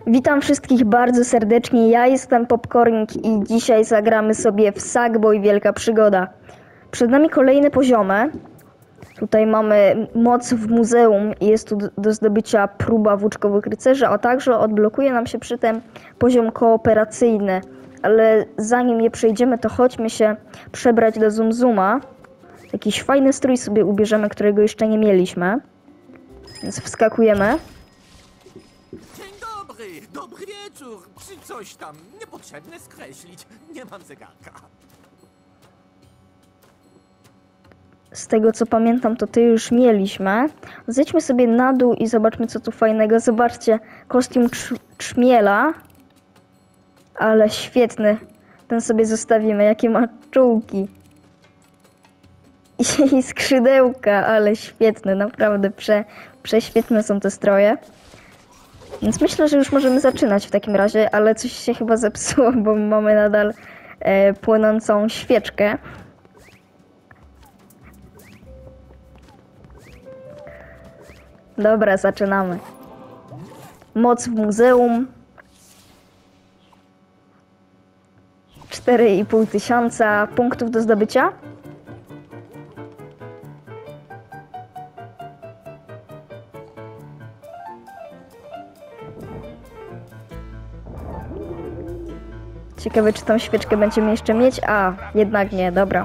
Witam wszystkich bardzo serdecznie, ja jestem Popcornik i dzisiaj zagramy sobie w Sackboy Wielka Przygoda. Przed nami kolejne poziomy. Tutaj mamy moc w muzeum i jest tu do zdobycia próba włóczkowych rycerzy, a także odblokuje nam się przy tym poziom kooperacyjny. Ale zanim je przejdziemy, to chodźmy się przebrać do Zum Zuma. Jakiś fajny strój sobie ubierzemy, którego jeszcze nie mieliśmy. Więc wskakujemy. Dobry wieczór, czy coś tam niepotrzebne skreślić. Nie mam zegarka. Z tego co pamiętam, to ty już mieliśmy. Zejdźmy sobie na dół i zobaczmy, co tu fajnego. Zobaczcie, kostium czmiela. Ale świetny. Ten sobie zostawimy. Jakie ma czułki. I skrzydełka, ale świetne. Naprawdę prześwietne są te stroje. Więc myślę, że już możemy zaczynać w takim razie, ale coś się chyba zepsuło, bo mamy nadal płonącą świeczkę. Dobra, zaczynamy. Moc w muzeum. 4500 punktów do zdobycia. Ciekawe, czy tą świeczkę będziemy jeszcze mieć. A, jednak nie, dobra.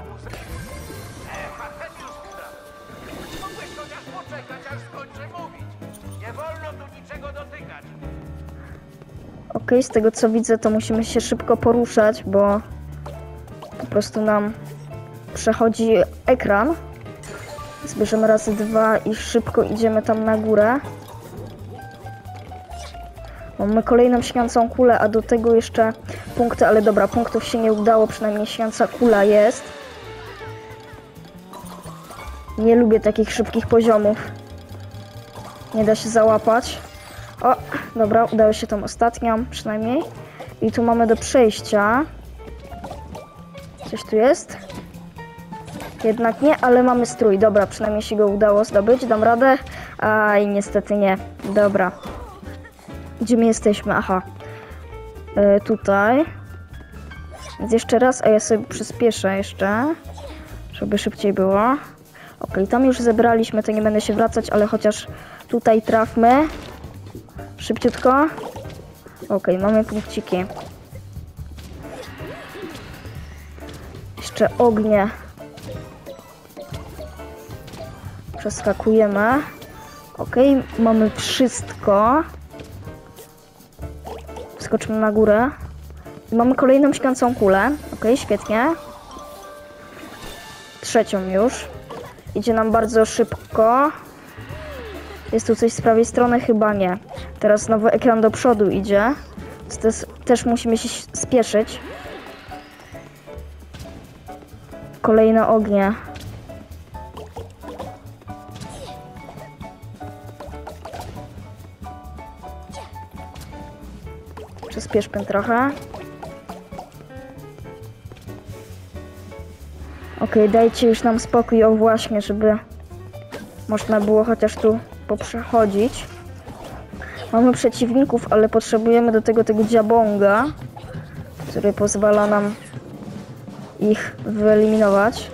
Mogłeś chociaż poczekać, aż skończę mówić. Nie wolno tu niczego dotykać. Okej, z tego co widzę, to musimy się szybko poruszać, bo po prostu nam przechodzi ekran. Zbierzemy razy 2 i szybko idziemy tam na górę. Mamy kolejną śniącą kulę, a do tego jeszcze punkty, ale dobra, punktów się nie udało, przynajmniej śniąca kula jest. Nie lubię takich szybkich poziomów. Nie da się załapać. O, dobra, udało się tą ostatnią przynajmniej. I tu mamy do przejścia. Coś tu jest? Jednak nie, ale mamy strój. Dobra, przynajmniej się go udało zdobyć. Dam radę? Aj, niestety nie. Dobra. Gdzie my jesteśmy? Aha. Tutaj. Więc jeszcze raz, a ja sobie przyspieszę jeszcze, żeby szybciej było. Ok, tam już zebraliśmy, to nie będę się wracać, ale chociaż tutaj trafmy. Szybciutko. Ok, mamy punkciki. Jeszcze ognie. Przeskakujemy. Ok, mamy wszystko. Skoczmy na górę. I mamy kolejną śniącą kulę. Ok, świetnie. Trzecią już. Idzie nam bardzo szybko. Jest tu coś z prawej strony? Chyba nie. Teraz znowu ekran do przodu idzie. Też musimy się spieszyć. Kolejne ognie. Przyspieszmy trochę. Okej, dajcie już nam spokój, o właśnie, żeby można było chociaż tu poprzechodzić. Mamy przeciwników, ale potrzebujemy do tego dziabonga, który pozwala nam ich wyeliminować.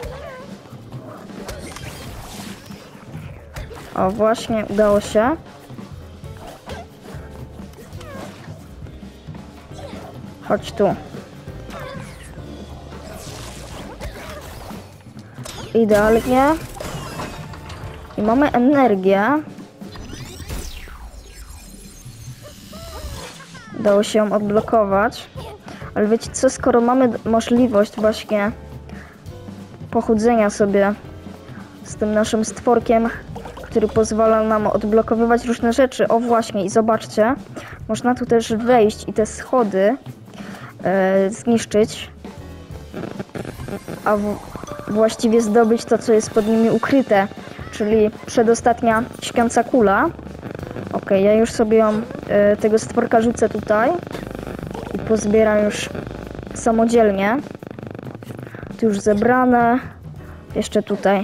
O, właśnie, udało się. Chodź tu. Idealnie. I mamy energię. Udało się ją odblokować. Ale wiecie co, skoro mamy możliwość właśnie pochodzenia sobie z tym naszym stworkiem, który pozwala nam odblokowywać różne rzeczy. O właśnie, i zobaczcie, można tu też wejść i te schody zniszczyć, a właściwie zdobyć to, co jest pod nimi ukryte, czyli przedostatnia śpiąca kula. Ok, ja już sobie ją, tego stworka rzucę tutaj i pozbieram już samodzielnie. Tu już zebrane. Jeszcze tutaj.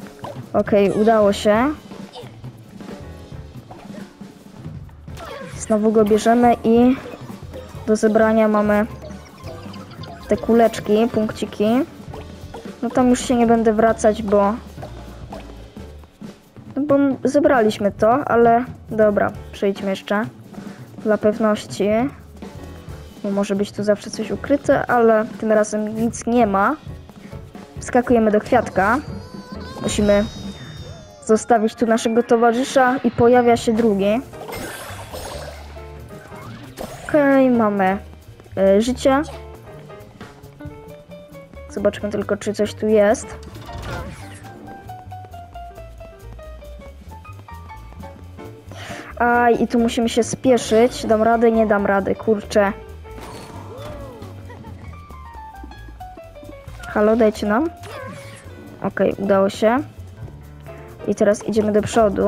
Ok, udało się. Znowu go bierzemy i do zebrania mamy te kuleczki, punkciki. No tam już się nie będę wracać, bo zebraliśmy to, ale dobra, przejdźmy jeszcze dla pewności. Bo może być tu zawsze coś ukryte, ale tym razem nic nie ma. Wskakujemy do kwiatka. Musimy zostawić tu naszego towarzysza i pojawia się drugi. Okej, mamy życie. Zobaczmy tylko, czy coś tu jest. I tu musimy się spieszyć. Dam radę? Nie dam rady, kurczę. Halo, dajcie nam. Okej, udało się. I teraz idziemy do przodu.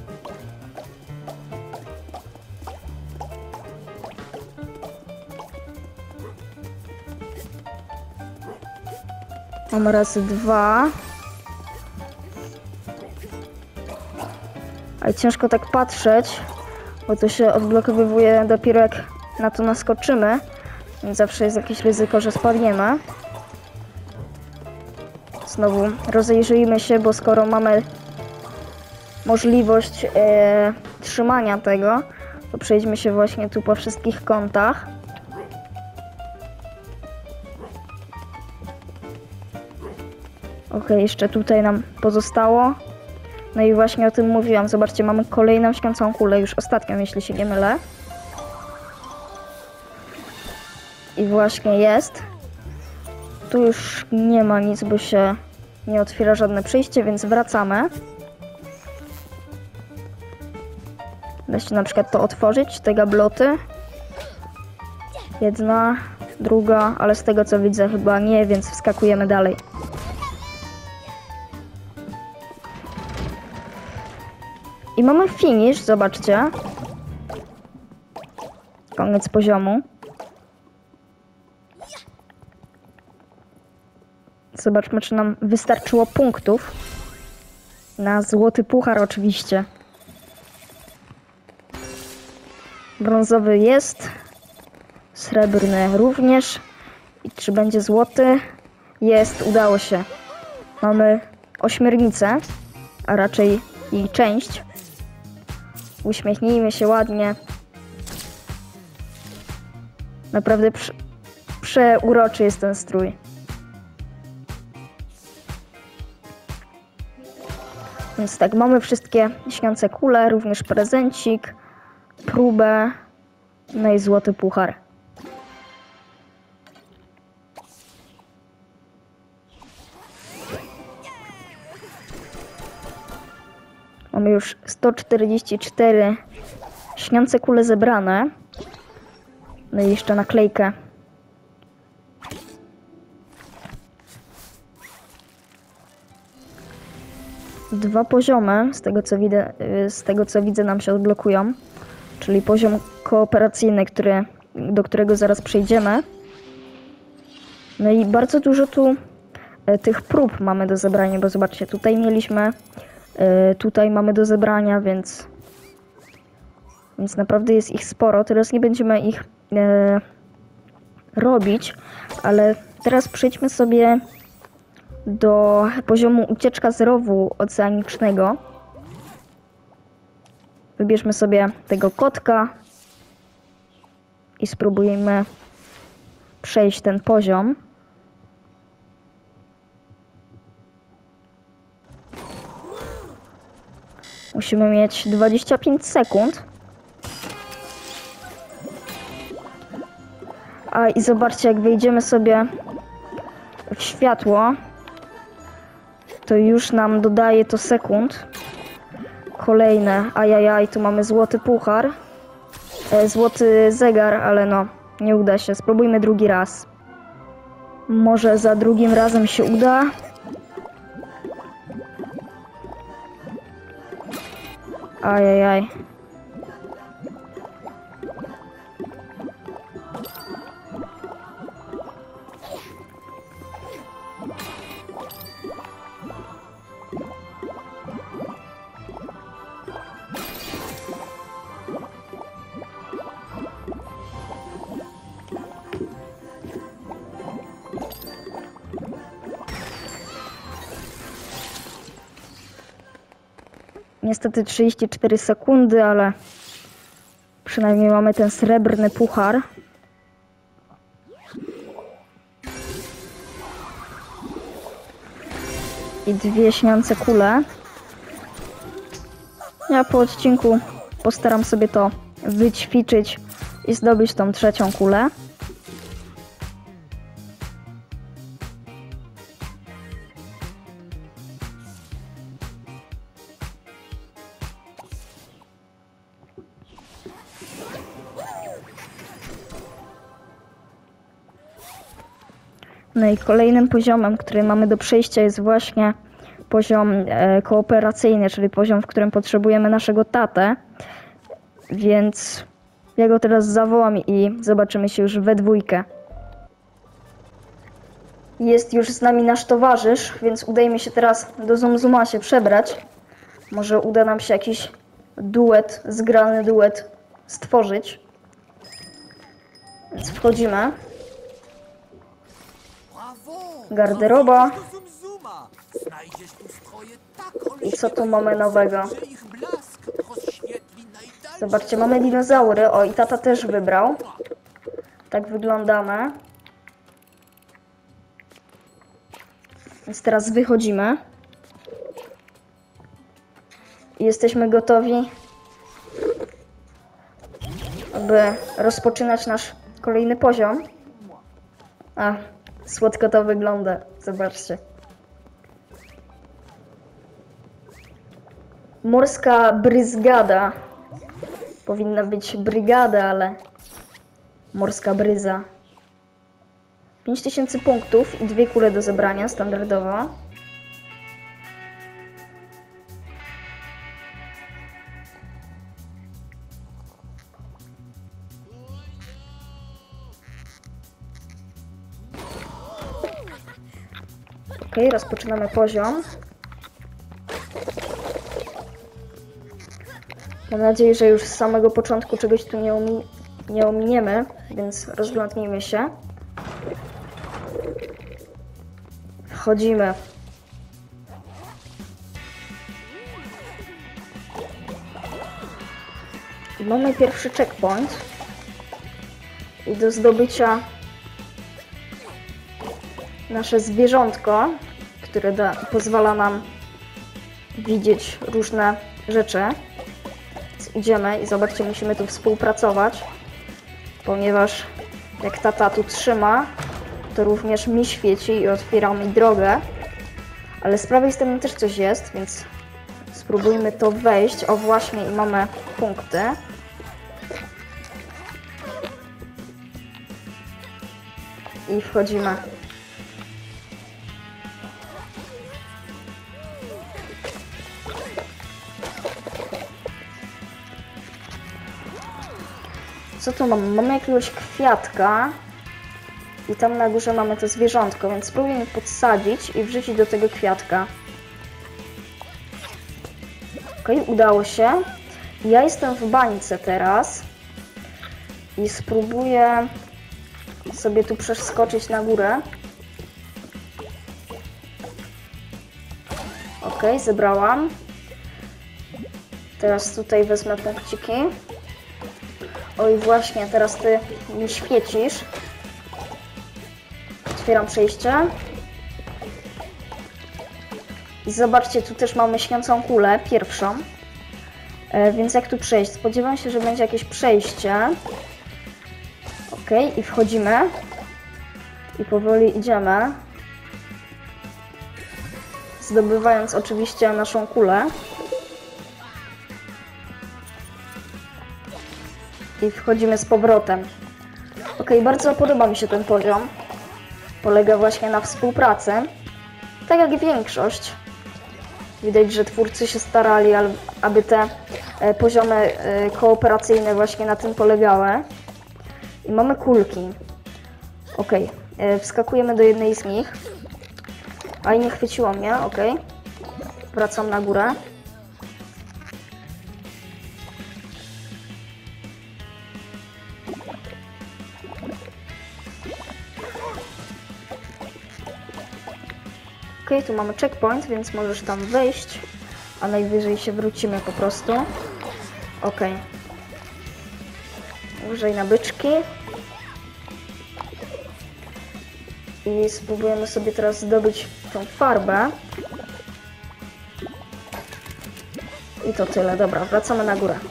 Mam razy 2. Ale ciężko tak patrzeć, bo to się odblokowuje dopiero jak na to naskoczymy. Więc zawsze jest jakieś ryzyko, że spadniemy. Znowu rozejrzyjmy się, bo skoro mamy możliwość trzymania tego, to przejdźmy się właśnie tu po wszystkich kątach. Okej, jeszcze tutaj nam pozostało. No i właśnie o tym mówiłam. Zobaczcie, mamy kolejną śniącą kulę, już ostatnią, jeśli się nie mylę. I właśnie jest. Tu już nie ma nic, bo się nie otwiera żadne przejście, więc wracamy. Da się na przykład to otworzyć, te gabloty. Jedna, druga, ale z tego co widzę chyba nie, więc wskakujemy dalej. I mamy finish, zobaczcie. Koniec poziomu. Zobaczmy, czy nam wystarczyło punktów. Na złoty puchar oczywiście. Brązowy jest. Srebrny również. I czy będzie złoty? Jest, udało się. Mamy ośmiornicę, a raczej jej część. Uśmiechnijmy się ładnie. Naprawdę przeuroczy jest ten strój. Więc tak, mamy wszystkie śniące kule, również prezencik, próbę, no i złoty puchar. Mamy już 144 śniące kule zebrane. No i jeszcze naklejkę. Dwa poziomy, z tego co widzę, nam się odblokują. Czyli poziom kooperacyjny, do którego zaraz przejdziemy. No i bardzo dużo tu tych prób mamy do zebrania, bo zobaczcie, tutaj mieliśmy, tutaj mamy do zebrania, więc naprawdę jest ich sporo. Teraz nie będziemy ich robić, ale teraz przejdźmy sobie do poziomu ucieczka z rowu oceanicznego. Wybierzmy sobie tego kotka i spróbujmy przejść ten poziom. Musimy mieć 25 sekund. I zobaczcie, jak wejdziemy sobie w światło, to już nam dodaje to sekund. Kolejne, ajajaj, tu mamy złoty puchar, złoty zegar, ale no, nie uda się. Spróbujmy drugi raz. Może za drugim razem się uda. Ajajaj. Niestety 34 sekundy, ale przynajmniej mamy ten srebrny puchar. I 2 śniące kule. Ja po odcinku postaram sobie to wyćwiczyć i zdobyć tą 3. kulę. No i kolejnym poziomem, który mamy do przejścia, jest właśnie poziom kooperacyjny, czyli poziom, w którym potrzebujemy naszego tatę. Więc ja go teraz zawołam i zobaczymy się już we dwójkę. Jest już z nami nasz towarzysz, więc udajmy się teraz do Zumzuma się przebrać. Może uda nam się jakiś duet, zgrany duet stworzyć. Więc wchodzimy. Garderoba. Znajdziesz tu stroje tak I co tu mamy nowego? że ich blask rozświetli najdalsze. Zobaczcie, mamy dinozaury. O, i tata też wybrał. Tak wyglądamy. Więc teraz wychodzimy. I jesteśmy gotowi, aby rozpoczynać nasz kolejny poziom. A, słodko to wygląda. Zobaczcie. Morska bryzgada. Powinna być brygada, ale morska bryza. 5000 punktów i 2 kule do zebrania standardowo. Ok, rozpoczynamy poziom. Mam nadzieję, że już z samego początku czegoś tu nie ominiemy, więc rozglądnijmy się. Wchodzimy. I mamy pierwszy checkpoint. I do zdobycia nasze zwierzątko, które pozwala nam widzieć różne rzeczy. Więc idziemy i zobaczcie, musimy tu współpracować, ponieważ jak tata tu trzyma, to również mi świeci i otwiera mi drogę. Ale z prawej strony też coś jest, więc spróbujmy to wejść. O, właśnie, i mamy punkty. I wchodzimy. Co tu mamy? Mamy jakiegoś kwiatka i tam na górze mamy to zwierzątko, więc spróbujemy podsadzić i wrzucić do tego kwiatka. Ok, udało się. Ja jestem w bańce teraz i spróbuję sobie tu przeskoczyć na górę. Ok, zebrałam. Teraz tutaj wezmę punkciki. Oj, właśnie, teraz ty mi świecisz. Otwieram przejście. I zobaczcie, tu też mamy śniącą kulę, pierwszą. Więc jak tu przejść? Spodziewam się, że będzie jakieś przejście. Ok, i wchodzimy. I powoli idziemy. Zdobywając oczywiście naszą kulę. I wchodzimy z powrotem. Ok, bardzo podoba mi się ten poziom. Polega właśnie na współpracy. Tak jak większość. Widać, że twórcy się starali, aby te poziomy kooperacyjne właśnie na tym polegały. I mamy kulki. Ok, wskakujemy do jednej z nich. A i nie chwyciło mnie, ok. Wracam na górę. Ok, tu mamy checkpoint, więc możesz tam wejść, a najwyżej się wrócimy po prostu. Ok. Użyj na byczki. I spróbujemy sobie teraz zdobyć tą farbę. I to tyle. Dobra, wracamy na górę.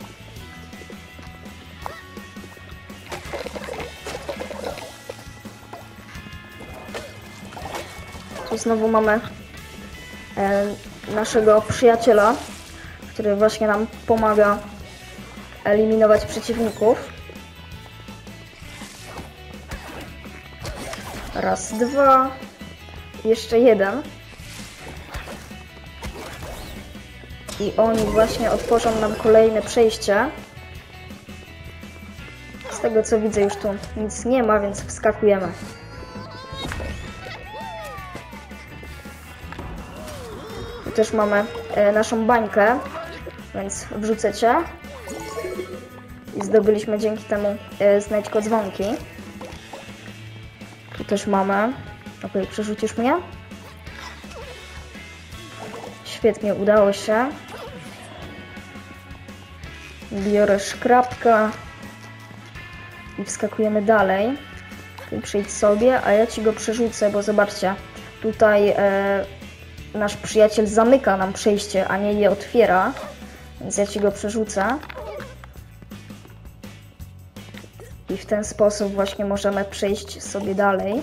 Tu znowu mamy naszego przyjaciela, który właśnie nam pomaga eliminować przeciwników. Raz, dwa. Jeszcze jeden. I oni właśnie otworzą nam kolejne przejście. Z tego co widzę, już tu nic nie ma, więc wskakujemy. Tu też mamy naszą bańkę, więc wrzucę cię. I zdobyliśmy dzięki temu znajdźko dzwonki. Tu też mamy. Ok, przerzucisz mnie? Świetnie, udało się. Biorę szkrabkę i wskakujemy dalej. Tu przejdź sobie, a ja ci go przerzucę, bo zobaczcie, tutaj nasz przyjaciel zamyka nam przejście, a nie je otwiera, więc ja ci go przerzucę. I w ten sposób właśnie możemy przejść sobie dalej.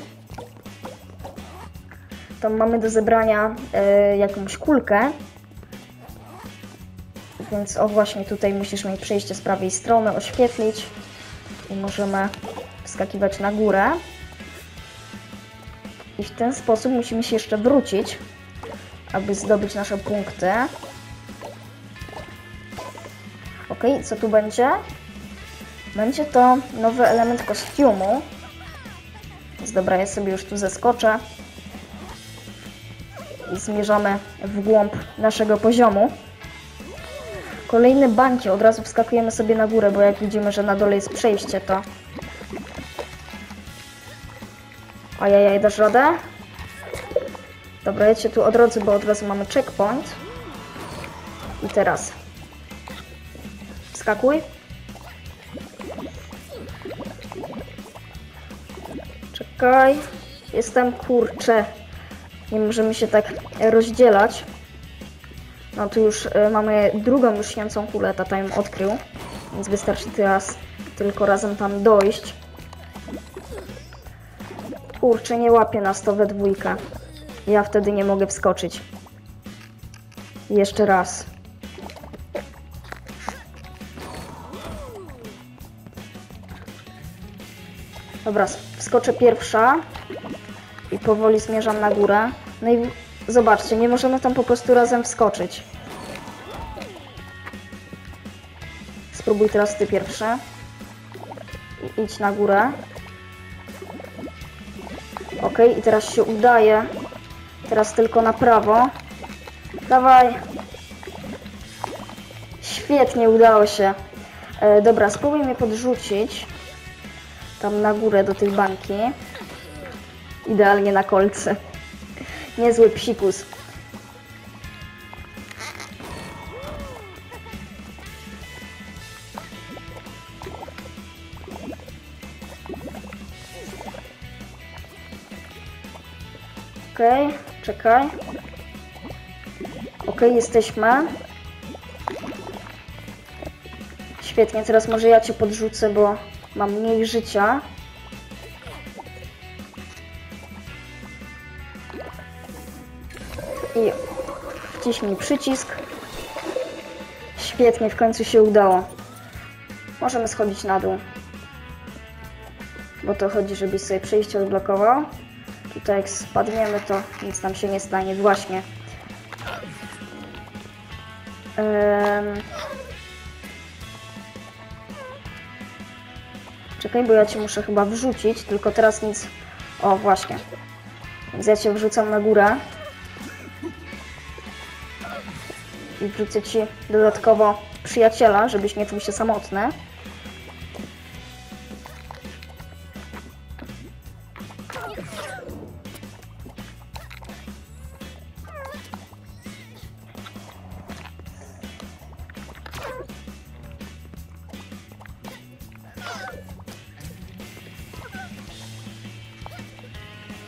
Tam mamy do zebrania jakąś kulkę. Więc o właśnie tutaj musisz mieć przejście z prawej strony, oświetlić. I możemy wskakiwać na górę. I w ten sposób musimy się jeszcze wrócić, aby zdobyć nasze punkty. Ok, co tu będzie? Będzie to nowy element kostiumu. Więc dobra, ja sobie już tu zeskoczę. I zmierzamy w głąb naszego poziomu. Kolejne bańki, od razu wskakujemy sobie na górę, bo jak widzimy, że na dole jest przejście, to... Ajajaj, dasz radę? Dobra, ja cię tu odrodzę, bo od razu mamy checkpoint. I teraz... Wskakuj. Czekaj. Jestem, kurczę. Nie możemy się tak rozdzielać. No tu już mamy drugą lśniącą kulę, tata ją odkrył. Więc wystarczy teraz tylko razem tam dojść. Kurczę, nie łapie nas to we dwójkę. Ja wtedy nie mogę wskoczyć. Jeszcze raz. Dobra, wskoczę pierwsza. I powoli zmierzam na górę. No i zobaczcie, nie możemy tam po prostu razem wskoczyć. Spróbuj teraz ty pierwszy. I idź na górę. Ok, i teraz się udaje. Teraz tylko na prawo. Dawaj. Świetnie, udało się. Dobra, spróbuj mnie podrzucić. Tam na górę do tej bańki. Idealnie na kolce. Niezły psikus. Okej, czekaj. Okej, jesteśmy. Świetnie, teraz może ja cię podrzucę, bo mam mniej życia. I wciśnij przycisk. Świetnie, w końcu się udało. Możemy schodzić na dół. Bo to chodzi, żebyś sobie przejście odblokował. Tutaj jak spadniemy, to nic nam się nie stanie. Właśnie. Czekaj, bo ja cię muszę chyba wrzucić, tylko teraz nic... O, właśnie. Więc ja cię wrzucam na górę. I wrzucę ci dodatkowo przyjaciela, żebyś nie czuł się samotny.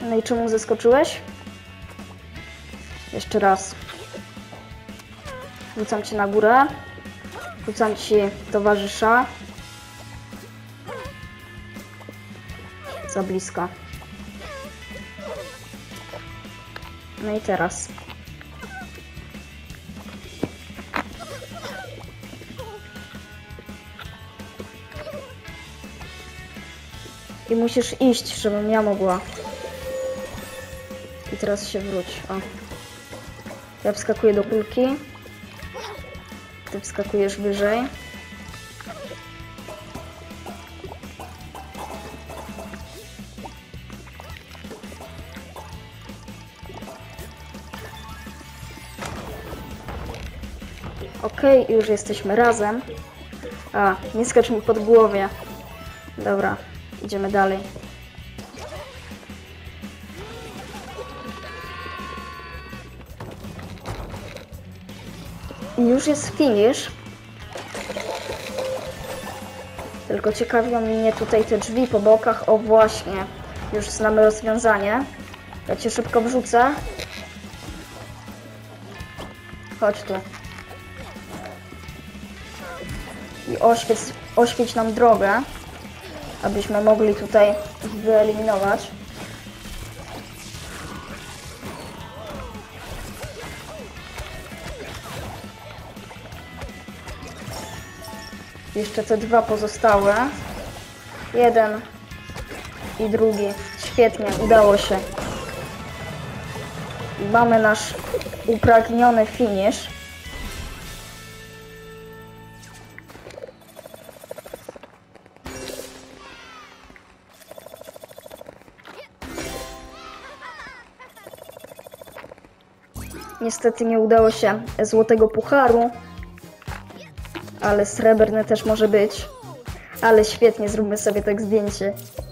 No i czemu zeskoczyłeś? Jeszcze raz. Rzucam cię na górę. Rzucam ci towarzysza. Za blisko. No i teraz. I musisz iść, żebym ja mogła. I teraz się wróć. O. Ja wskakuję do kulki. Ty wskakujesz wyżej. Okej, już jesteśmy razem. A, nie skacz mi pod głowie. Dobra, idziemy dalej. I już jest finish. Tylko ciekawią mnie tutaj te drzwi po bokach. O właśnie, już znamy rozwiązanie. Ja cię szybko wrzucę. Chodź tu. I oświeć nam drogę, abyśmy mogli tutaj wyeliminować. Jeszcze te dwa pozostałe. Jeden i drugi. Świetnie, udało się. I mamy nasz upragniony finish. Niestety nie udało się złotego pucharu, ale srebrny też może być. Ale świetnie, zróbmy sobie tak zdjęcie.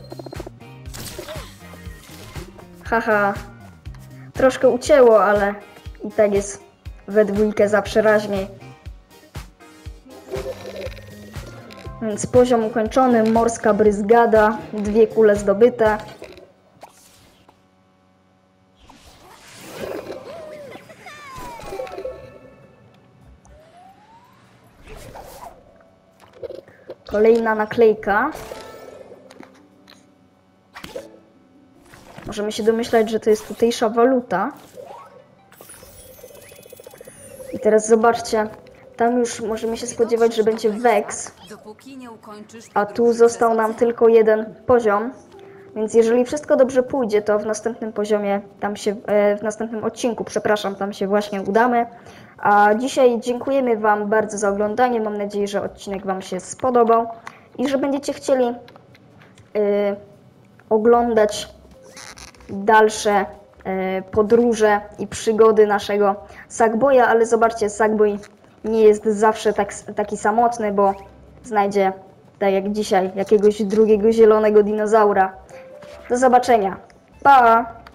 Haha, troszkę ucięło, ale i tak jest we dwójkę zawsze raźniej. Więc poziom ukończony, morska bryzgada, 2 kule zdobyte. Kolejna naklejka. Możemy się domyślać, że to jest tutejsza waluta. I teraz zobaczcie, tam już możemy się spodziewać, że będzie Vex, a tu został nam tylko jeden poziom. Więc jeżeli wszystko dobrze pójdzie, to w następnym poziomie, w następnym odcinku, przepraszam, tam się właśnie udamy. A dzisiaj dziękujemy Wam bardzo za oglądanie. Mam nadzieję, że odcinek Wam się spodobał i że będziecie chcieli oglądać dalsze podróże i przygody naszego Sackboya, ale zobaczcie, Sackboy nie jest zawsze taki samotny, bo znajdzie, tak jak dzisiaj, jakiegoś drugiego zielonego dinozaura. Do zobaczenia. Pa!